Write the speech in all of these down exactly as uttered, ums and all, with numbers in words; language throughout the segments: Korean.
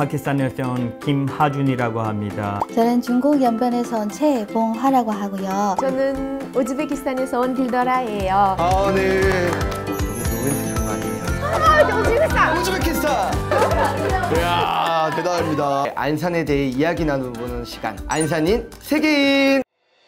파키스탄에서 온 김하준이라고 합니다. 저는 중국 연변에서 온 최봉화라고 하고요. 저는 우즈베키스탄에서 온 딜더라예요. 아, 네. 너무 로맨틱한 거 아니에요? 아, 우즈베키스탄! 우즈베키스탄! 이야, 대단합니다. 안산에 대해 이야기 나눠보는 시간. 안산인 세계인!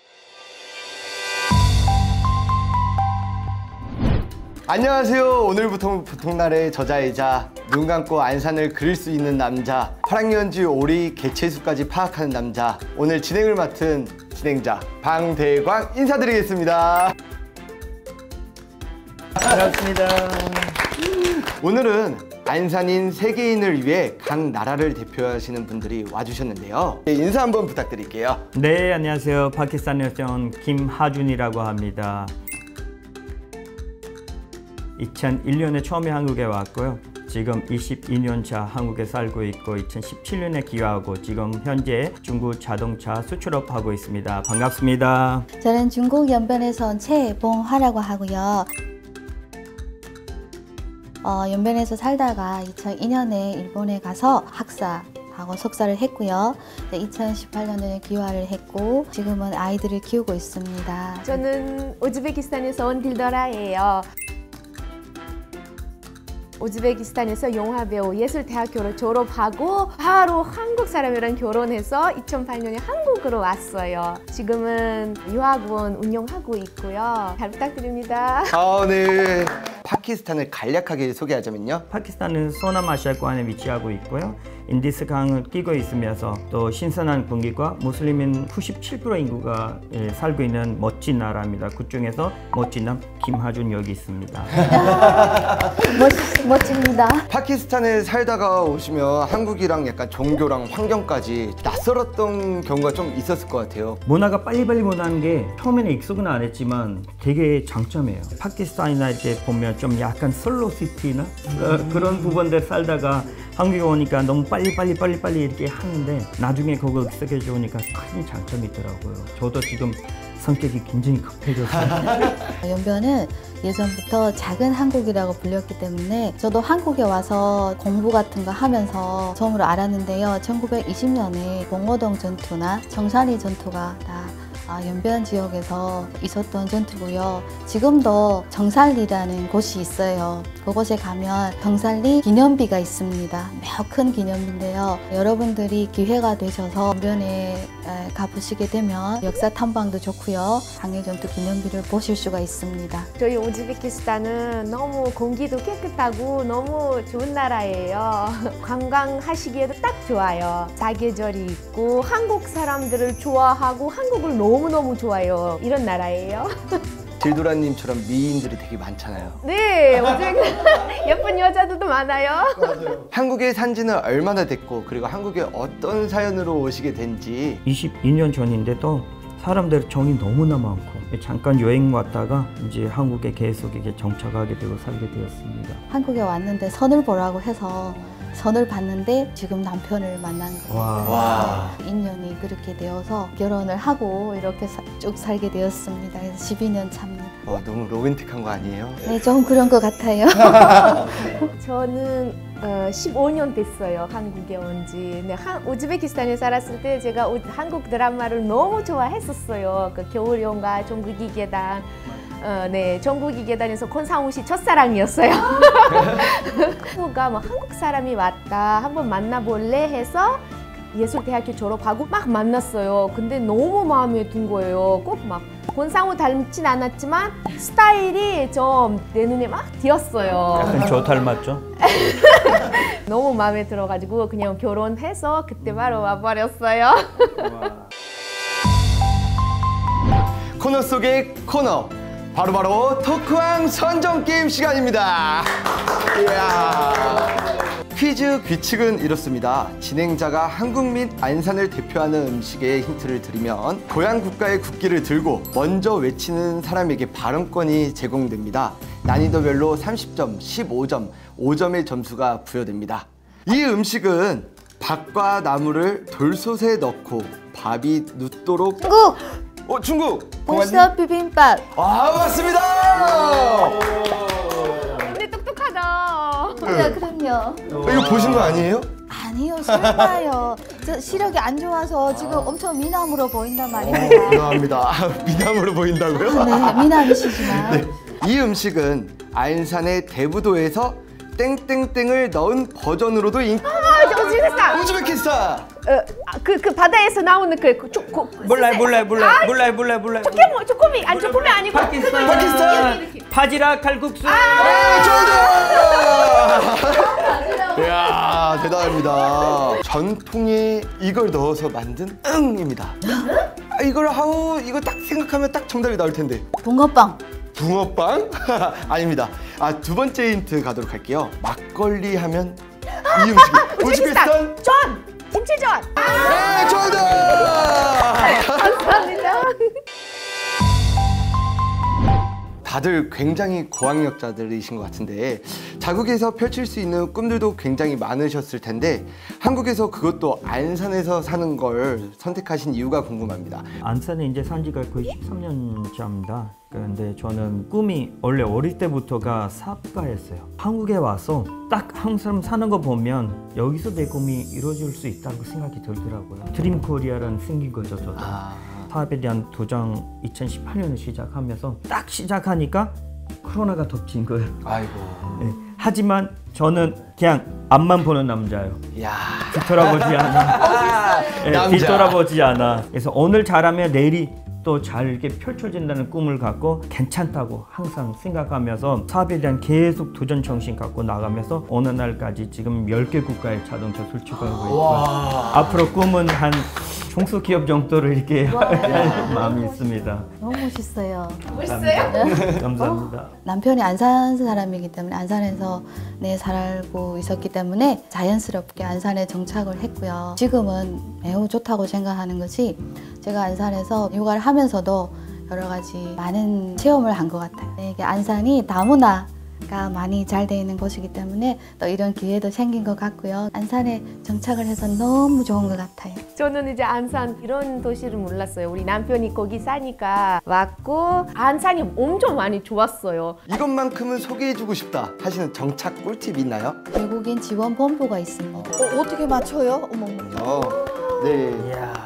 안녕하세요. 오늘부터 보통날의 저자이자 눈 감고 안산을 그릴 수 있는 남자, 화랑연지 오리 개체수까지 파악하는 남자, 오늘 진행을 맡은 진행자 방대광 인사드리겠습니다. 반갑습니다. 오늘은 안산인 세계인을 위해 각 나라를 대표하시는 분들이 와주셨는데요. 인사 한번 부탁드릴게요. 네, 안녕하세요. 파키스탄에서 온 김하준이라고 합니다. 이천일 년에 처음에 한국에 왔고요. 지금 이십이 년 차 한국에 살고 있고 이천십칠 년에 귀화하고 지금 현재 중국 자동차 수출업하고 있습니다. 반갑습니다. 저는 중국 연변에서 온 최봉화라고 하고요. 어, 연변에서 살다가 이천이 년에 일본에 가서 학사하고 석사를 했고요. 이천십팔 년에 귀화를 했고 지금은 아이들을 키우고 있습니다. 저는 우즈베키스탄에서 온 딜더라예요. 우즈베키스탄에서 영화배우 예술대학교를 졸업하고 바로 한국 사람이랑 결혼해서 이천팔 년에 한국으로 왔어요. 지금은 유학원 운영하고 있고요. 잘 부탁드립니다. 아, 네. 파키스탄을 간략하게 소개하자면요. 파키스탄은 서남아시아권에 위치하고 있고요. 인디스 강을 끼고 있으면서 또 신선한 공기과 무슬림인 구십칠 퍼센트 인구가 예, 살고 있는 멋진 나라입니다. 그중에서 멋진 남 김하준 여기 있습니다. 멋, 멋집니다. 파키스탄에 살다가 오시면 한국이랑 약간 종교랑 환경까지 낯설었던 경우가 좀 있었을 것 같아요. 문화가 빨리빨리 변하는 게 처음에는 익숙은 안 했지만 되게 장점이에요. 파키스탄이나 이렇게 보면 좀 약간 솔로시티나 어, 그런 부분들 살다가 한국에 오니까 너무 빨리빨리 빨리빨리 이렇게 하는데 나중에 그거 익숙해지니까 큰 장점이 있더라고요. 저도 지금 성격이 굉장히 급해졌어요. 연변은 예전부터 작은 한국이라고 불렸기 때문에 저도 한국에 와서 공부 같은 거 하면서 처음으로 알았는데요. 천구백이십 년에 봉오동 전투나 정산리 전투가 다 아, 연변 지역에서 있었던 전투고요. 지금도 정산리라는 곳이 있어요. 그곳에 가면 정산리 기념비가 있습니다. 매우 큰 기념비인데요. 여러분들이 기회가 되셔서 연변에 가보시게 되면 역사 탐방도 좋고요. 항해전투 기념비를 보실 수가 있습니다. 저희 우즈베키스탄은 너무 공기도 깨끗하고 너무 좋은 나라예요. 관광하시기에도 딱 좋아요. 사계절이 있고 한국 사람들을 좋아하고 한국을 너무너무 좋아요. 이런 나라예요. 딜도라님처럼 미인들이 되게 많잖아요. 네, 우즈베키스탄 예쁜 여자들도 많아요. 맞아요. 한국에 산 지는 얼마나 됐고 그리고 한국에 어떤 사연으로 오시게 된지 이십이 년 전인데도 사람들 정이 너무나 많고 잠깐 여행 왔다가 이제 한국에 계속 이게 정착하게 되고 살게 되었습니다. 한국에 왔는데 선을 보라고 해서 선을 봤는데 지금 남편을 만난 거예요. 와. 인연이 그렇게 되어서 결혼을 하고 이렇게 사, 쭉 살게 되었습니다. 그래서 십이 년 차입니다. 와, 너무 로맨틱한 거 아니에요? 네, 좀 그런 것 같아요. 저는 어, 십오 년 됐어요. 한국에 온 지. 네, 한, 우즈베키스탄에 살았을 때 제가 우, 한국 드라마를 너무 좋아했었어요. 그 겨울연가, 전국이 계단. 어, 네, 전국이 계단에서 권상우 씨 첫사랑이었어요. 친구가 뭐 한국 사람이 왔다, 한번 만나볼래 해서 예술대학교 졸업하고 막 만났어요. 근데 너무 마음에 든 거예요. 꼭 막 권상우 닮진 않았지만 스타일이 좀 내 눈에 막 띄었어요. 약간 저 닮았죠? 너무 마음에 들어가지고 그냥 결혼해서 그때 바로 와버렸어요. 코너 속의 코너 바로바로 토크왕 선정게임 시간입니다. 이야. 퀴즈 규칙은 이렇습니다. 진행자가 한국 및 안산을 대표하는 음식에 힌트를 드리면 고향 국가의 국기를 들고 먼저 외치는 사람에게 발언권이 제공됩니다. 난이도별로 삼십 점, 십오 점, 오 점의 점수가 부여됩니다. 이 음식은 밥과 나물을 돌솥에 넣고 밥이 눕도록 중국! 어, 중국! 보석 비빔밥! 아, 맞습니다! 근데 똑똑하다. 네, 그럼요. 이거 보신 거 아니에요? 안 아니요, 설마요. 저 시력이 안 좋아서 지금 엄청 미남으로 보인단 말입니다. 죄송합니다. 미남으로 보인다고요? 네, 미남이시지만. 네. 이 음식은 안산의 대부도에서 땡땡땡을 넣은 버전으로도 인기. 아, 저 우즈베키스탄. 우즈베키스탄. 그 그 바다에서 나오는 그 그, 그, 몰라요, 몰라요, 몰라요, 몰라요, 몰라요, 몰라요. 쪼꼬미, 쪼꼬미, 아니 쪼꼬미 아니고 파키스탄, 파키스탄. 파지라 칼국수. 네, 정답! 이야, 대단합니다. 전통이 이걸 넣어서 만든 응입니다. 아, 이걸 하우 이거 딱 생각하면 딱 정답이 나올 텐데. 붕어빵. 붕어빵? 아닙니다. 아, 두 번째 힌트 가도록 할게요. 막걸리 하면 이 음식이 우즈베키스탄 전! 김치전! 네, 정답! 감사합니다. 다들 굉장히 고학력자들이신 것 같은데 자국에서 펼칠 수 있는 꿈들도 굉장히 많으셨을 텐데 한국에서 그것도 안산에서 사는 걸 선택하신 이유가 궁금합니다. 안산에 이제 산 지가 거의 십삼 년째입니다. 그런데 저는 꿈이 원래 어릴 때부터가 사업가였어요. 한국에 와서 딱 한국 사람 사는 거 보면 여기서 내 꿈이 이루어질 수 있다고 생각이 들더라고요. 드림 코리아라는 생긴 거죠, 저도. 아... 사업에 대한 도장 이천십팔 년을 시작하면서 딱 시작하니까 코로나가 덮친 거예요. 아이고. 네. 하지만 저는 그냥 앞만 보는 남자예요. 야. 뒤돌아보지 않아. 네, 남자. 뒤돌아보지 않아. 그래서 오늘 잘하면 내일이 또 잘 이렇게 펼쳐진다는 꿈을 갖고 괜찮다고 항상 생각하면서 사업에 대한 계속 도전 정신 갖고 나가면서 어느 날까지 지금 열 개 국가의 자동차 수출하고 있고 앞으로 꿈은 한 중소기업 정도를 이렇게 할 마음이 있습니다. 너무 멋있어요. 멋있어요? 감사합니다. 남편이 안산 사람이기 때문에 안산에서 네, 살고 있었기 때문에 자연스럽게 안산에 정착을 했고요. 지금은 매우 좋다고 생각하는 것이 제가 안산에서 육아를 하면서도 여러 가지 많은 체험을 한 것 같아요. 네, 이게 안산이 다문화가 많이 잘 돼 있는 곳이기 때문에 또 이런 기회도 생긴 것 같고요. 안산에 정착을 해서 너무 좋은 것 같아요. 저는 이제 안산 이런 도시를 몰랐어요. 우리 남편이 거기 사니까 왔고 안산이 엄청 많이 좋았어요. 이것만큼은 소개해주고 싶다 하시는 정착 꿀팁 있나요? 외국인 지원 본부가 있습니다. 어, 어떻게 맞춰요? 어머. 어, 네. 이야.